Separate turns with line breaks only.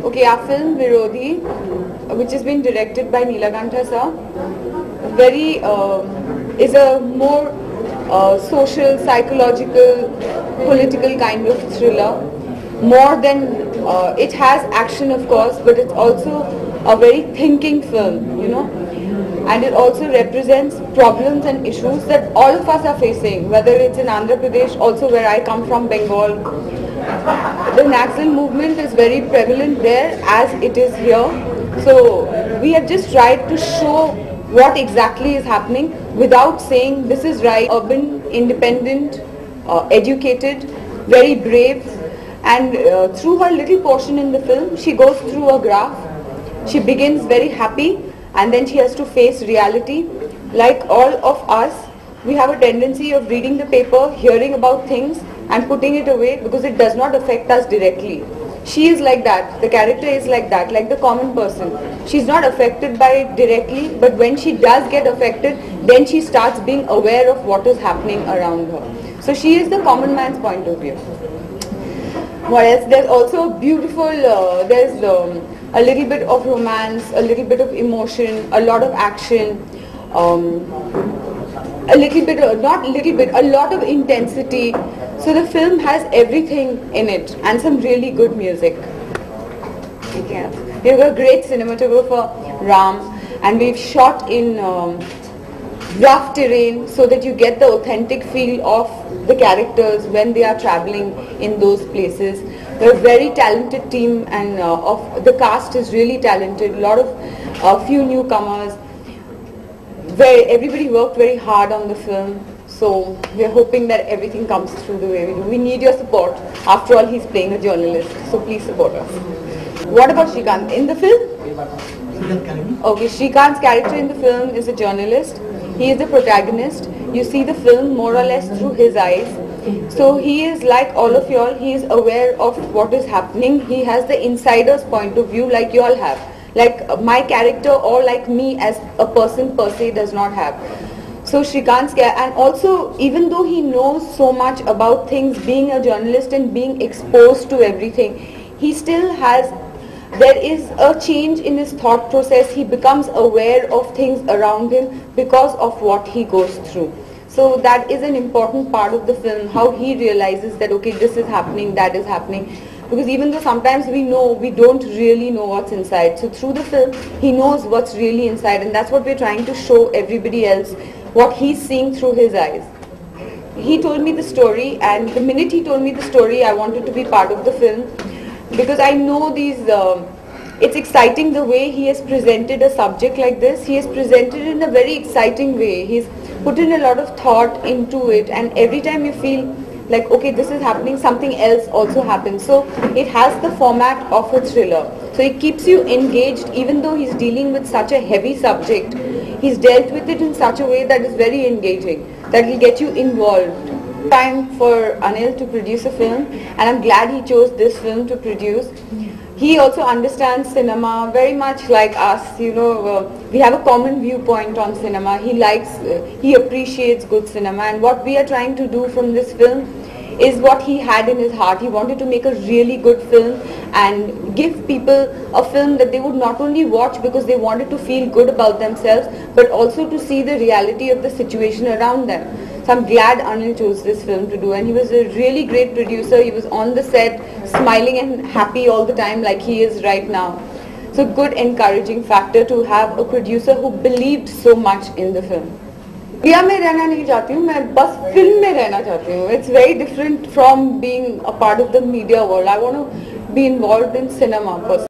Okay, our film Virodhi, which has been directed by Neelakantha sir, is a more social, psychological, political kind of thriller. More than it has action, of course, but it's also a very thinking film, and it also represents problems and issues that all of us are facing, whether it's in Andhra Pradesh, also where I come from, Bengal. The Naxal movement is very prevalent there as it is here. So we have just tried to show what exactly is happening without saying this is right. Urban, independent, educated, very brave, and through her little portion in the film, she goes through a graph. She begins very happy and then she has to face reality. Like all of us, we have a tendency of reading the paper, hearing about things and putting it away because it does not affect us directly. She is like that, the character is like that, like the common person. She's not affected by it directly, but when she does get affected, then she starts being aware of what is happening around her. So she is the common man's point of view. What else? There's also a beautiful, there's a little bit of romance, a little bit of emotion, a lot of action, a lot of intensity. So the film has everything in it and some really good music. Yeah. We have a great cinematographer, Ram, and we've shot in rough terrain so that you get the authentic feel of the characters when they are traveling in those places. We're a very talented team, and of the cast is really talented. A lot of few newcomers. Everybody worked very hard on the film. So we're hoping that everything comes through the way we do. We need your support. After all, he's playing a journalist, so please support us. What about Shrikant in the film? Okay, Shrikant's character in the film is a journalist. He is the protagonist. You see the film more or less through his eyes. So he is like all of y'all. He is aware of what is happening. He has the insider's point of view like you all have. Like my character or like me as a person per se does not have. So Shrikant's and also even though he knows so much about things, being a journalist and being exposed to everything, he still has, there is a change in his thought process. He becomes aware of things around him because of what he goes through. So that is an important part of the film, how he realizes that okay, this is happening, that is happening. Because even though sometimes we know, we don't really know what's inside. So through the film, he knows what's really inside, and that's what we're trying to show everybody else, what he's seeing through his eyes. He told me the story, and the minute he told me the story, I wanted to be part of the film. Because I know it's exciting the way he has presented a subject like this. He has presented it in a very exciting way. He's put in a lot of thought into it, and every time you feel like, okay, this is happening, something else also happens. So it has the format of a thriller. So it keeps you engaged even though he's dealing with such a heavy subject. He's dealt with it in such a way that is very engaging, that will get you involved. Time for Anil to produce a film, and I'm glad he chose this film to produce. He also understands cinema very much like us, we have a common viewpoint on cinema. He appreciates good cinema, and what we are trying to do from this film is what he had in his heart. He wanted to make a really good film and give people a film that they would not only watch because they wanted to feel good about themselves, but also to see the reality of the situation around them. So I'm glad Anil chose this film to do, and he was a really great producer. He was on the set smiling and happy all the time like he is right now. So good encouraging factor to have a producer who believed so much in the film. Media में रहना नहीं चाहती हूँ, मैं बस film में रहना चाहती हूँ. It's very different from being a part of the media world. I want to be involved in cinema personally.